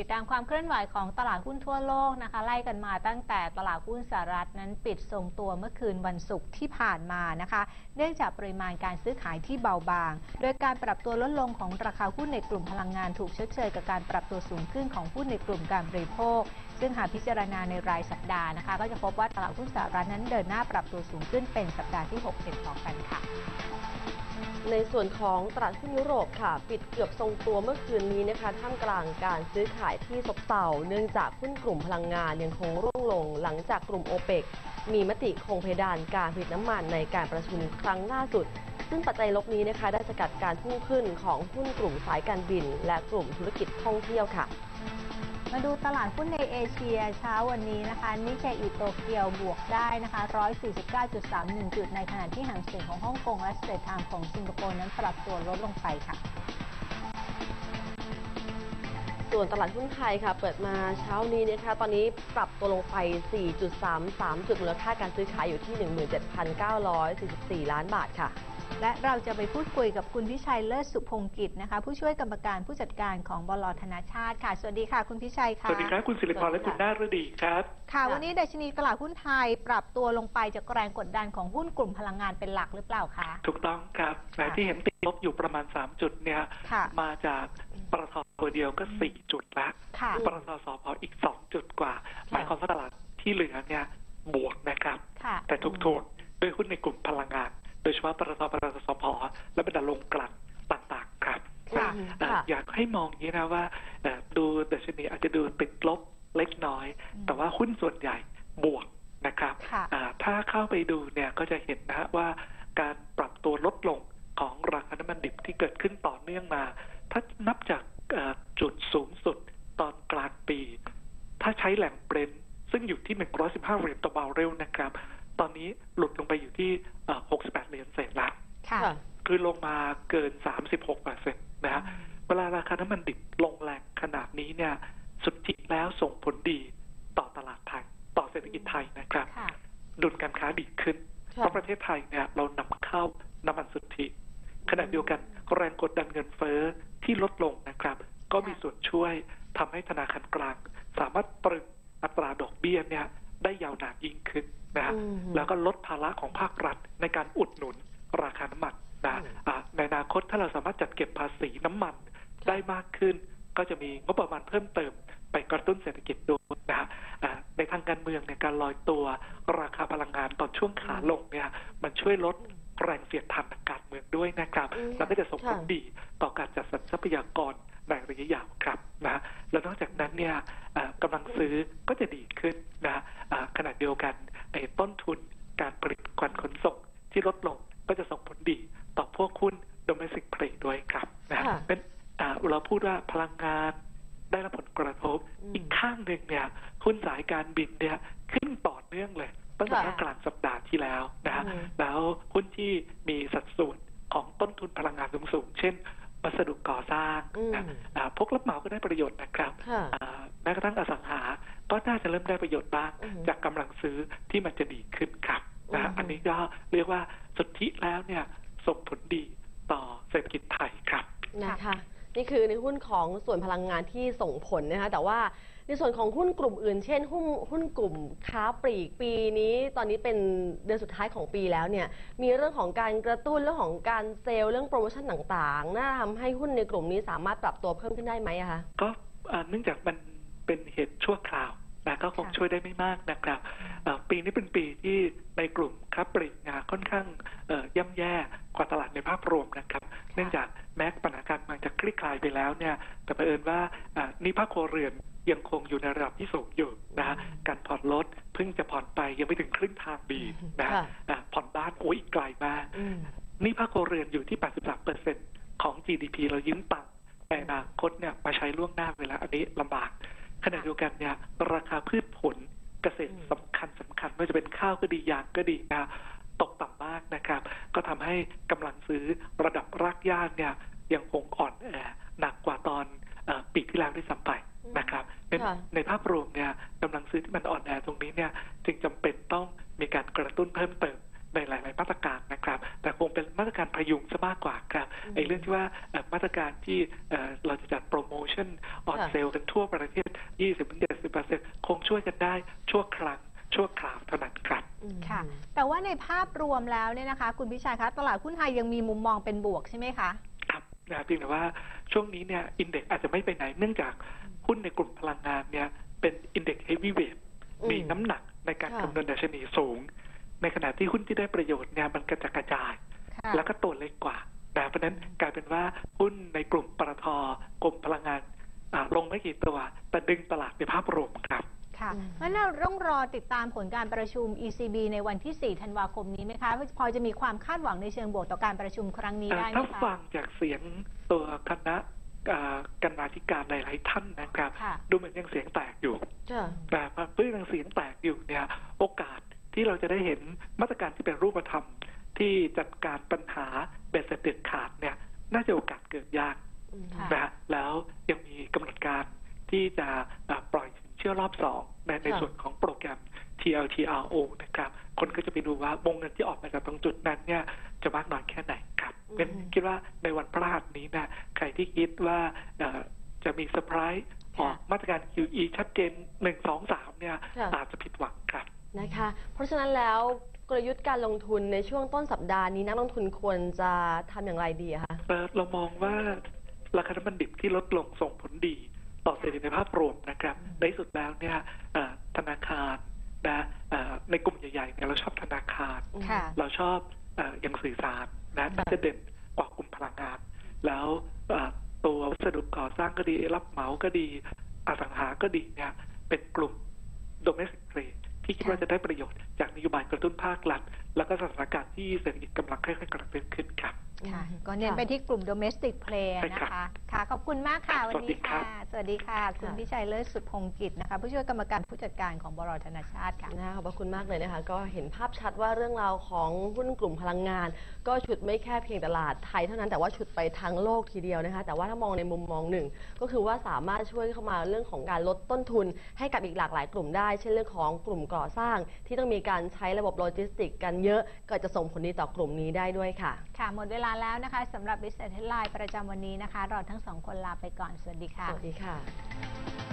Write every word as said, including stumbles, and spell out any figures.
ดตามความเคลื่อนไหวของตลาดหุ้นทั่วโลกนะคะไล่กันมาตั้งแต่ตลาดหุ้นสหรัฐนั้นปิดทรงตัวเมื่อคืนวันศุกร์ที่ผ่านมานะคะเนื่องจากปริมาณการซื้อขายที่เบาบางโดยการปรับตัวลดลงของราคาหุ้นในกลุ่มพลังงานถูกชดเชยกับการปรับตัวสูงขึ้นของหุ้นในกลุ่มการบริโภคซึ่งหากพิจารณาในรายสัปดาห์นะคะก็จะพบว่าตลาดหุ้นสหรัฐนั้นเดินหน้าปรับตัวสูงขึ้นเป็นสัปดาห์ที่หกติดต่อกันค่ะในส่วนของตลาดหุ้นยุโรปค่ะปิดเกือบทรงตัวเมื่อคืนนี้นะคะท่ามกลางการซื้อขายที่ซบเซาเนื่องจากหุ้นกลุ่มพลังงานยังคงร่วงลงหลังจากกลุ่มโอเปกมีมติคงเพดานการผลิตน้ำมันในการประชุมครั้งล่าสุดซึ่งปัจจัยลบนี้นะคะได้สกัดการพุ่งขึ้นของหุ้นกลุ่มสายการบินและกลุ่มธุรกิจท่องเที่ยวค่ะมาดูตลาดหุ้นในเอเชียเช้าวันนี้นะคะนิเคอิโตเกียวบวกได้นะคะหนึ่งร้อยสี่สิบเก้าจุดสามหนึ่ง จุดในขณะที่หางเส็งของฮ่องกงและสเตทไทม์ของสิงคโปร์นั้นปรับตัวลดลงไปค่ะส่วนตลาดหุ้นไทยค่ะเปิดมาเช้านี้นะคะตอนนี้ปรับตัวลงไป สี่จุดสามสาม จุดมูลค่าการซื้อขายอยู่ที่ หนึ่งหมื่นเจ็ดพันเก้าร้อยสี่สิบสี่ ล้านบาทค่ะและเราจะไปพูดคุยกับคุณพิชัยเลิศสุพงกิจนะคะผู้ช่วยกรรมการผู้จัดการของบล.ธนาชาติค่ะสวัสดีค่ะคุณพิชัยค่ะสวัสดีครับคุณศิริพรและคุณน่าฤดีครับค่ะวันนี้ดัชนีตลาดหุ้นไทยปรับตัวลงไปจากแรงกดดันของหุ้นกลุ่มพลังงานเป็นหลักหรือเปล่าคะถูกต้องครับแต่ที่เห็นติดลบอยู่ประมาณสามจุดเนี่ยมาจากปตท.ตัวเดียวก็สี่จุดละปตท.สผ.อีกสองจุดกว่าหมายความว่าตลาดที่เหลือเนี่ยบวกนะครับแต่ถูกทวงด้วยหุ้นในกลุ่มพลังงานโดยเฉพาะปตท.ปตท.สผ.และบรรดาโรงกลั่นต่างๆครับอยากให้มองอย่างนี้นะว่าดูดัชนีอาจจะดูติดลบเล็กน้อยแต่ว่าหุ้นส่วนใหญ่บวกนะครับถ้าเข้าไปดูเนี่ยก็จะเห็นนะว่าการปรับตัวลดลงของราคาน้ำมันดิบที่เกิดขึ้นต่อเนื่องมาถ้านับจากจุดสูงสุดตอนกลางปีถ้าใช้แหล่งเบรนท์ซึ่งอยู่ที่หนึ่งร้อยสิบห้าเหรียญต่อบาร์เรลนะครับตอนนี้หลุดลงไปอยู่ที่หกสิบแปดเหรียญเศษละคือลงมาเกิน สามสิบหกเปอร์เซ็นต์ นะฮะเวลาราคาน้ำมันดิบลงแรงขนาดนี้เนี่ยสุทธิแล้วส่งผลดีต่อตลาดไทยต่อเศรษฐกิจไทยนะครับดุลการค้าดีขึ้นเพราะประเทศไทยเนี่ยเรานำเข้าน้ำมันสุทธิขณะเดียวกันแรงกดดันเงินเฟ้อที่ลดลงนะครับก็มีส่วนช่วยทำให้ธนาคารกลางสามารถตรึงอัตราดอกเบี้ยเนี่ยได้ยาวนานยิ่งขึ้นนะแล้วก็ลดภาระของภาครัฐในการอุดหนุนราคาน้ำมันนะในอนาคตถ้าเราสามารถจัดเก็บภาษีน้ำมันได้มากขึ้นก็จะมีงบประมาณเพิ่มเติมไปกระตุ้นเศรษฐกิจด้วยนะในทางการเมืองในการลอยตัวราคาพลังงานตอนช่วงขาลงเนี่ยมันช่วยลดแรงเสียดทานทางการเมืองด้วยนะครับแล้วก็จะส่งผลดีต่อการจัดสรรทรัพยากรในระยะยาวครับนะแล้วนอกจากนั้นเนี่ยกำลังซื้อก็จะดีขึ้นนะขณะเดียวกันในต้นทุนการผลิตการขนส่งที่ลดลงก็จะส่งผลดีต่อพวกหุ้น domestic play ด้วยครับนะเป็นเราพูดว่าพลังงานได้รับผลกระทบอีกข้างหนึ่งเนี่ยหุ้นสายการบินเนี่ยขึ้นต่อเนื่องเลยตั้งแต่กลางสัปดาห์ที่แล้วนะแล้วหุ้นที่มีสัดส่วนของต้นทุนพลังงานสูงๆเช่นวัสดุก่อสร้างนะพวกรับเหมาก็ได้ประโยชน์นะครับแม้กระทั่งอสังหาก็น่าจะเริ่มได้ประโยชน์บ้างจากกำลังซื้อที่มันจะดีขึ้นครับนะอันนี้ก็เรียกว่าสุทธิแล้วเนี่ยส่งผลดีต่อเศรษฐกิจไทยครับนะคะนี่คือในหุ้นของส่วนพลังงานที่ส่งผลนะคะแต่ว่าในส่วนของหุ้นกลุ่มอื่นเช่นหุ้นหุ้นกลุ่มค้าปลีกปีนี้ตอนนี้เป็นเดือนสุดท้ายของปีแล้วเนี่ยมีเรื่องของการกระตุ้นเรื่องของการเซลล์เรื่องโปรโมชั่นต่างๆน่าทำให้หุ้นในกลุ่มนี้สามารถปรับตัวเพิ่มขึ้นได้ไหมอะคะก็เนื่องจากมันเป็นเหตุชั่วคราวนะก็คงช่วยได้ไม่มากนะครับปีนี้เป็นปีที่ในกลุ่มค้าปลีกงาค่อนข้างย่ำแย่กว่าตลาดในภาพรวมนะครับเนื่องจากแม้ปัญหาการมันจะคลี่คลายไปแล้วเนี่ยแต่เผอิญว่านี่ภาคครัวเรือนยังคงอยู่ในระดับที่สูงอยู่นะการผ่อนรถเพิ่งจะผ่อนไปยังไม่ถึงครึ่งทางดีนะผ่อนบ้านโอ้ยอีกไกลมากนี่ภาคครัวเรือนอยู่ที่ แปดสิบสามเปอร์เซ็นต์ ของ จี ดี พี เรายืมตังค์แต่อนาคตเนี่ยมาใช้ล่วงหน้าเวลาอันนี้ลำบากขณะเดียวกันเนี่ยราคาพืชผลเกษตรสำคัญสำคัญไม่ว่าจะเป็นข้าวก็ดียางก็ดีนะตกต่ำมากนะครับก็ทำให้กำลังซื้อระดับรากหญ้าเนี่ยยังคงอ่อนแอหนักกว่าตอนปีที่แล้วด้วยซ้ำไปนะครับในภาพรวมเนี่ยกำลังซื้อที่มันอ่อนแอตรงนี้เนี่ยจึงจำเป็นต้องมีการกระตุ้นเพิ่มเติมในหลายๆมาตรการนะครับแต่คงเป็นมาตรการพยุงซะมากกว่าครับไอ้เรื่องที่ว่ามาตรการที่เราจะจัดโปรโมชั่นออนเซลกันทั่วประเทศ ยี่สิบถึงเจ็ดสิบเปอร์เซ็นต์ คงช่วยกันได้ชั่วครั้งชั่วคราวเท่านั้นครับค่ะแต่ว่าในภาพรวมแล้วเนี่ยนะคะคุณพิชัยคะตลาดหุ้นไทยยังมีมุมมองเป็นบวกใช่ไหมคะครับนะเพียงแต่ว่าช่วงนี้เนี่ยอินเด็กซ์อาจจะไม่ไปไหนเนื่องจากหุ้นในกลุ่มพลังงานเนี่ยเป็นอินเด็กซ์เฮฟวีเวทมีน้ำหนักในการคำนวณดัชนีสูงในขณะที่หุ้นที่ได้ประโยชน์เนี่ยมันกระจายกระจายแล้วก็ตัวเล็กกว่าเพราะนั้นกลายเป็นว่าหุ้นในกลุ่มปตท.กลุ่มพลังงานลงไม่กี่ตัวแต่ดึงตลาดในภาพรวมครับค่ะงั้นเราต้องรอติดตามผลการประชุม อี ซี บี ในวันที่ สี่ ธันวาคมนี้ไหมคะพอจะมีความคาดหวังในเชิงบวกต่อการประชุมครั้งนี้ได้ไหมคะถ้าฟังจากเสียงตัวคณะกรรมาธิการหลายๆท่านนะครับดูเหมือนยังเสียงแตกอยู่แต่เพื่อยังเสียงแตกอยู่เนี่ยโอกาสที่เราจะได้เห็นมาตรการที่เป็นรูปธรรมที่จัดการปัญหาเบ็ดเสร็จเด็ดขาดเนี่ยน่าจะโอกาสเกิดยากนะแล้วยังมีกำหนดการที่จะปล่อยสินเชื่อรอบสองในในส่วนของโปรแกรม ที แอล ที อาร์ โอ นะครับคนก็จะไปดูว่าวงเงินที่ออกมาจากตรงจุดนั้นเนี่ยจะมากน้อยแค่ไหนครับเป็นคิดว่าในวันพฤหัสนี้นะใครที่คิดว่าจะมีเซอร์ไพรส์ออกมาตรการ คิว อี ชัดเจนหนึ่ง สอง สามเนี่ยอาจจะผิดหวังครับนะคะเพราะฉะนั้นแล้วกลยุทธ์การลงทุนในช่วงต้นสัปดาห์นี้นักลงทุนควรจะทำอย่างไรดีคะเรามองว่าราคาน้ำมันดิบที่ลดลงส่งผลดีต่อเศรษฐกิจในภาพรวมนะครับในสุดแล้วเนี่ยธนาคารนะในกลุ่มใหญ่ๆเนี่ยเราชอบธนาคารเราชอบอย่างสื่อสารนะจะเด่นกว่ากลุ่มพลังงานแล้วตัววัสดุก่อสร้างก็ดีรับเหมาก็ดีอสังหาก็ดีเนี่ยเป็นกลุ่ม domestic trade ที่คิดว่าจะได้ประโยชน์จากนโยบายกระตุ้นภาครัฐแล้วก็สถานการณ์ที่เศรษฐกิจกำลังค่อยๆกระเตื้องขึ้นครับค่ะก็เน้นไปที่กลุ่ม domestic play นะคะค่ะขอบคุณมากค่ะวันนี้ค่ะสวัสดีค่ะคุณพิชัยเลิศสุดพงกิจนะคะผู้ช่วยกรรมการผู้จัดการของบล.ธนชาติค่ะขอบคุณมากเลยนะคะก็เห็นภาพชัดว่าเรื่องราวของหุ้นกลุ่มพลังงานก็ฉุดไม่แค่เพียงตลาดไทยเท่านั้นแต่ว่าฉุดไปทั้งโลกทีเดียวนะคะแต่ว่าถ้ามองในมุมมองหนึ่งก็คือว่าสามารถช่วยเข้ามาเรื่องของการลดต้นทุนให้กับอีกหลากหลายกลุ่มได้เช่นเรื่องของกลุ่มก่อสร้างที่ต้องมีการใช้ระบบโลจิสติกกันเยอะก็จะส่งผลดีต่อกลุ่มนี้ได้ด้วยค่ะค่ะหมดเวลาแล้วนะคะสำหรับ Business Headline ประจำวันนี้นะคะเราทั้งสองคนลาไปก่อนสวัสดีค่ะสวัสดีค่ะ